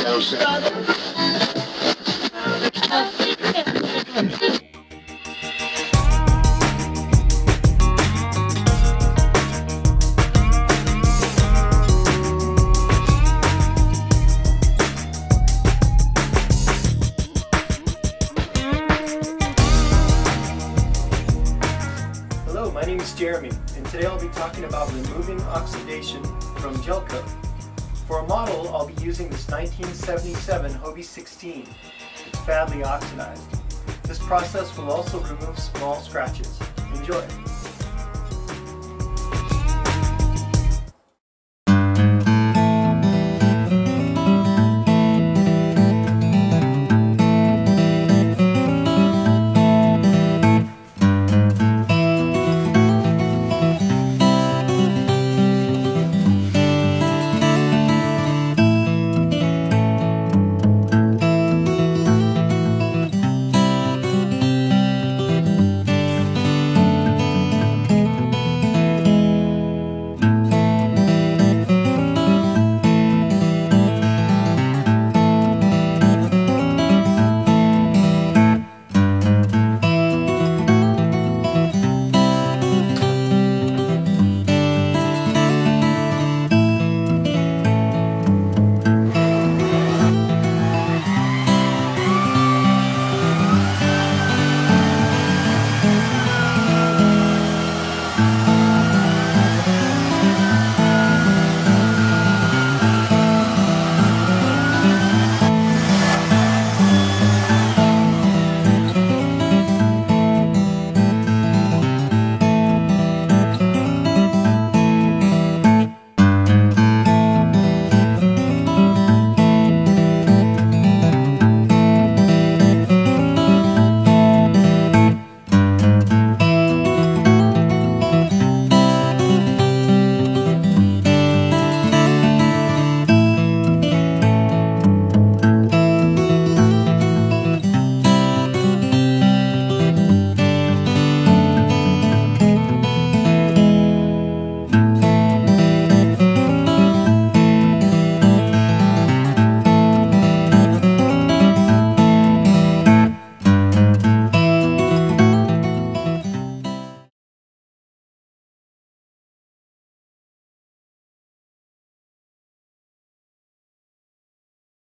Hello, my name is Jeremy, and today I'll be talking about removing oxidation from gel coat. For a model, I'll be using this 1977 Hobie 16. It's badly oxidized. This process will also remove small scratches. Enjoy!